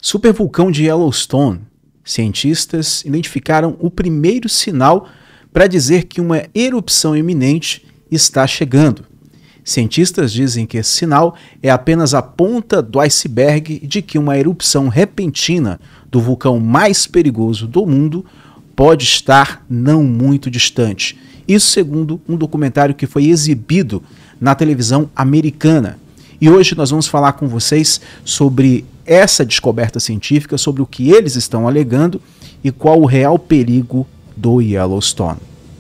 Supervulcão de Yellowstone. Cientistas identificaram o primeiro sinal para dizer que uma erupção iminente está chegando. Cientistas dizem que esse sinal é apenas a ponta do iceberg de que uma erupção repentina do vulcão mais perigoso do mundo pode estar não muito distante. Isso segundo um documentário que foi exibido na televisão americana. E hoje nós vamos falar com vocês sobre essa descoberta científica, sobre o que eles estão alegando e qual o real perigo do Yellowstone.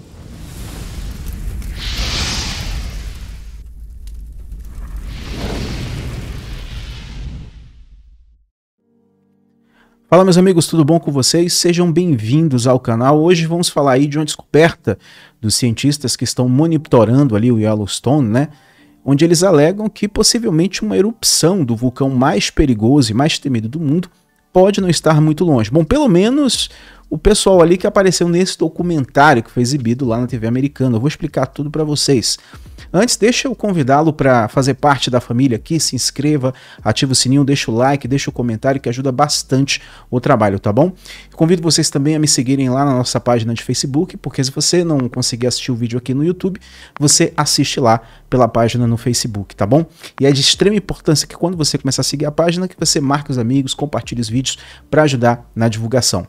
Fala, meus amigos, tudo bom com vocês? Sejam bem-vindos ao canal. Hoje vamos falar aí de uma descoberta dos cientistas que estão monitorando ali o Yellowstone, né? Onde eles alegam que possivelmente uma erupção do vulcão mais perigoso e mais temido do mundo pode não estar muito longe. Bom, pelo menos o pessoal ali que apareceu nesse documentário que foi exibido lá na TV americana. Eu vou explicar tudo para vocês. Antes, deixa eu convidá-lo para fazer parte da família aqui, se inscreva, ativa o sininho, deixa o like, deixa o comentário que ajuda bastante o trabalho, tá bom? Convido vocês também a me seguirem lá na nossa página de Facebook, porque se você não conseguir assistir o vídeo aqui no YouTube, você assiste lá pela página no Facebook, tá bom? E é de extrema importância que quando você começar a seguir a página, que você marque os amigos, compartilhe os vídeos para ajudar na divulgação.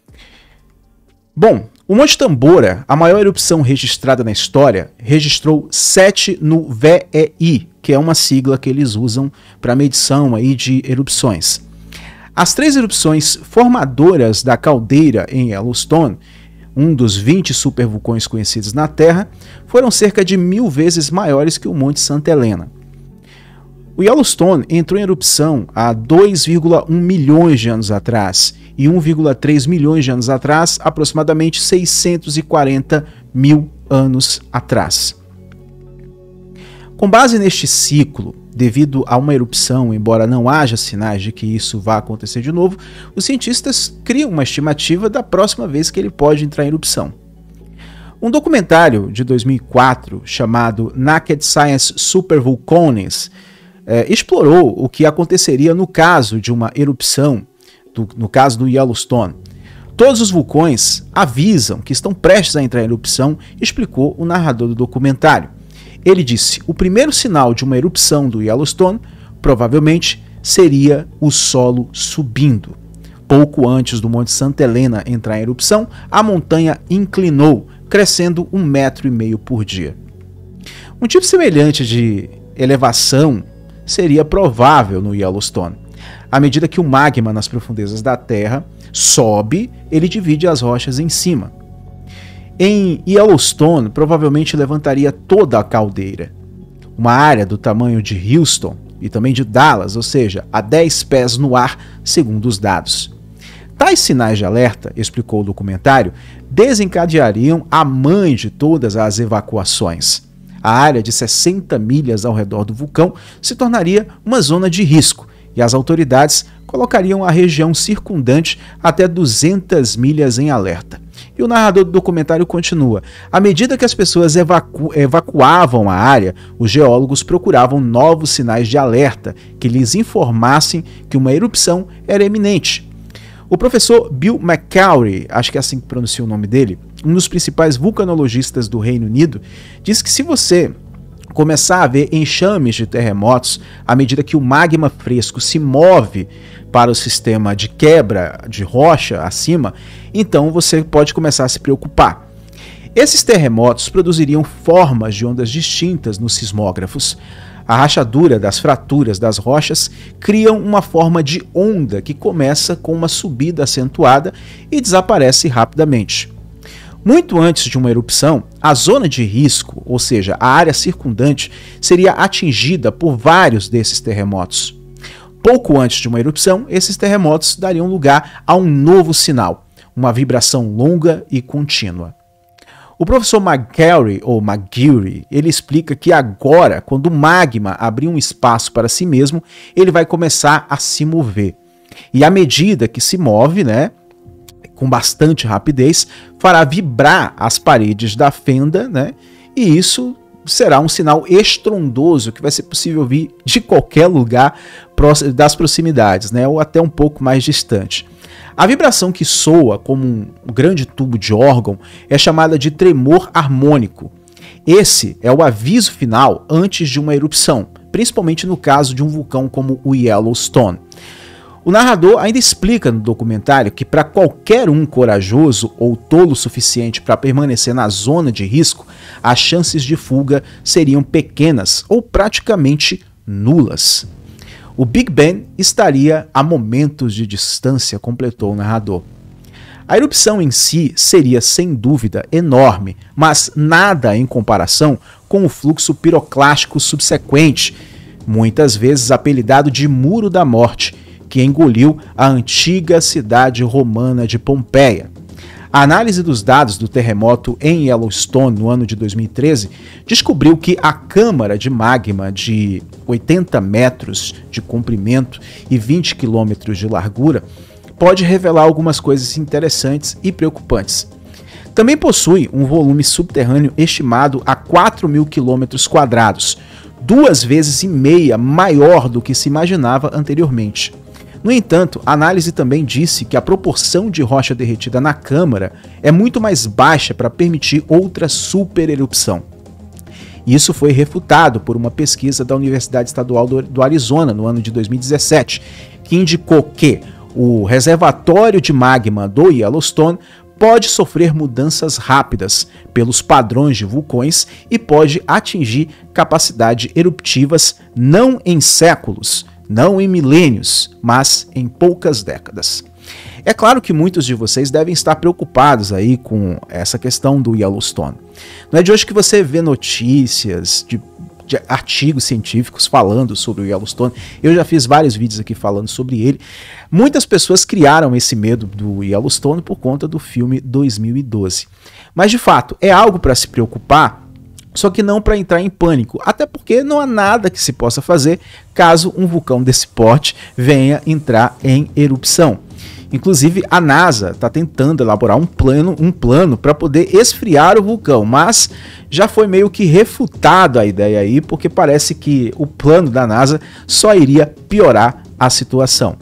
Bom, o Monte Tambora, a maior erupção registrada na história, registrou 7 no VEI, que é uma sigla que eles usam para medição aí de erupções. As 3 erupções formadoras da caldeira em Yellowstone, um dos 20 supervulcões conhecidos na Terra, foram cerca de 1000 vezes maiores que o Monte Santa Helena. O Yellowstone entrou em erupção há 2,1 milhões de anos atrás e 1,3 milhões de anos atrás, aproximadamente 640 mil anos atrás. Com base neste ciclo, devido a uma erupção, embora não haja sinais de que isso vá acontecer de novo, os cientistas criam uma estimativa da próxima vez que ele pode entrar em erupção. Um documentário de 2004 chamado Naked Science Supervolcanoes explorou o que aconteceria no caso de uma erupção, no caso do Yellowstone. Todos os vulcões avisam que estão prestes a entrar em erupção, explicou o narrador do documentário. Ele disse: o primeiro sinal de uma erupção do Yellowstone provavelmente seria o solo subindo. Pouco antes do Monte Santa Helena entrar em erupção, a montanha inclinou, crescendo 1,5 metro por dia. Um tipo semelhante de elevação seria provável no Yellowstone. À medida que o magma nas profundezas da Terra sobe, ele divide as rochas em cima. Em Yellowstone, provavelmente levantaria toda a caldeira. Uma área do tamanho de Houston e também de Dallas, ou seja, a 10 pés no ar, segundo os dados. Tais sinais de alerta, explicou o documentário, desencadeariam a mãe de todas as evacuações. A área de 60 milhas ao redor do vulcão se tornaria uma zona de risco e as autoridades colocariam a região circundante até 200 milhas em alerta. E o narrador do documentário continua: à medida que as pessoas evacuavam a área, os geólogos procuravam novos sinais de alerta que lhes informassem que uma erupção era iminente. O professor Bill McCowry, acho que é assim que pronuncia o nome dele, um dos principais vulcanologistas do Reino Unido, diz que se você começar a ver enxames de terremotos à medida que o magma fresco se move para o sistema de quebra de rocha acima, então você pode começar a se preocupar. Esses terremotos produziriam formas de ondas distintas nos sismógrafos. A rachadura das fraturas das rochas criam uma forma de onda que começa com uma subida acentuada e desaparece rapidamente. Muito antes de uma erupção, a zona de risco, ou seja, a área circundante, seria atingida por vários desses terremotos. Pouco antes de uma erupção, esses terremotos dariam lugar a um novo sinal, uma vibração longa e contínua. O professor McGeary, ele explica que agora, quando o magma abrir um espaço para si mesmo, ele vai começar a se mover. E à medida que se move, com bastante rapidez, fará vibrar as paredes da fenda, e isso será um sinal estrondoso que vai ser possível ouvir de qualquer lugar das proximidades, né, ou até um pouco mais distante. A vibração que soa como um grande tubo de órgão é chamada de tremor harmônico. Esse é o aviso final antes de uma erupção, principalmente no caso de um vulcão como o Yellowstone. O narrador ainda explica no documentário que para qualquer um corajoso ou tolo o suficiente para permanecer na zona de risco, as chances de fuga seriam pequenas ou praticamente nulas. O Big Ben estaria a momentos de distância, completou o narrador. A erupção em si seria sem dúvida enorme, mas nada em comparação com o fluxo piroclástico subsequente, muitas vezes apelidado de Muro da Morte, que engoliu a antiga cidade romana de Pompeia. A análise dos dados do terremoto em Yellowstone no ano de 2013 descobriu que a câmara de magma de 80 metros de comprimento e 20 quilômetros de largura pode revelar algumas coisas interessantes e preocupantes. Também possui um volume subterrâneo estimado a 4.000 quilômetros quadrados, 2,5 vezes maior do que se imaginava anteriormente. No entanto, a análise também disse que a proporção de rocha derretida na câmara é muito mais baixa para permitir outra supererupção. Isso foi refutado por uma pesquisa da Universidade Estadual do Arizona no ano de 2017, que indicou que o reservatório de magma do Yellowstone pode sofrer mudanças rápidas pelos padrões de vulcões e pode atingir capacidades eruptivas não em séculos, não em milênios, mas em poucas décadas. É claro que muitos de vocês devem estar preocupados aí com essa questão do Yellowstone. Não é de hoje que você vê notícias de artigos científicos falando sobre o Yellowstone. Eu já fiz vários vídeos aqui falando sobre ele. Muitas pessoas criaram esse medo do Yellowstone por conta do filme 2012. Mas de fato, é algo para se preocupar, só que não para entrar em pânico, até porque não há nada que se possa fazer caso um vulcão desse porte venha entrar em erupção. Inclusive, a NASA está tentando elaborar um plano para poder esfriar o vulcão, mas já foi meio que refutado a ideia aí, porque parece que o plano da NASA só iria piorar a situação.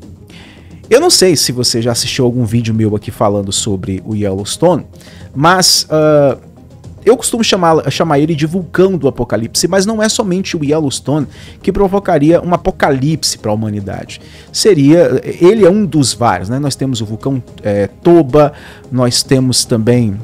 Eu não sei se você já assistiu algum vídeo meu aqui falando sobre o Yellowstone, mas eu costumo chamar ele de vulcão do apocalipse, mas não é somente o Yellowstone que provocaria um apocalipse para a humanidade. Ele é um dos vários, né? Nós temos o vulcão Toba, nós temos também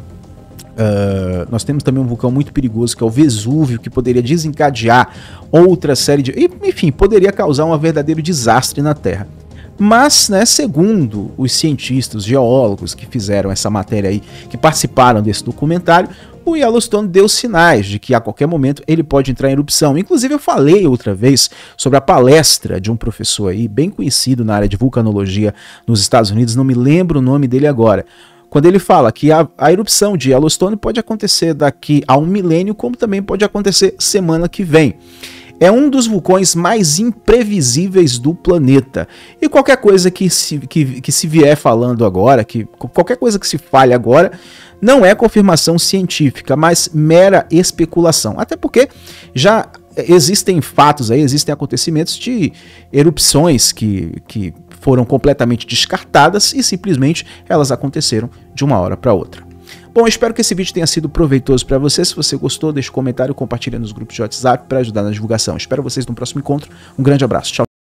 um vulcão muito perigoso que é o Vesúvio, que poderia desencadear outra série de... Enfim, poderia causar um verdadeiro desastre na Terra. Mas, né, segundo os cientistas, geólogos que fizeram essa matéria aí, que participaram desse documentário, o Yellowstone deu sinais de que a qualquer momento ele pode entrar em erupção. Inclusive eu falei outra vez sobre a palestra de um professor aí, bem conhecido na área de vulcanologia nos Estados Unidos, não me lembro o nome dele agora, quando ele fala que a erupção de Yellowstone pode acontecer daqui a 1 milênio, como também pode acontecer semana que vem. É um dos vulcões mais imprevisíveis do planeta. E qualquer coisa que se vier falando agora, qualquer coisa que se fale agora, não é confirmação científica, mas mera especulação. Até porque já existem fatos aí, existem acontecimentos de erupções que foram completamente descartadas e simplesmente elas aconteceram de uma hora para outra. Bom, eu espero que esse vídeo tenha sido proveitoso para você. Se você gostou, deixe um comentário e compartilhe nos grupos de WhatsApp para ajudar na divulgação. Espero vocês no próximo encontro. Um grande abraço. Tchau.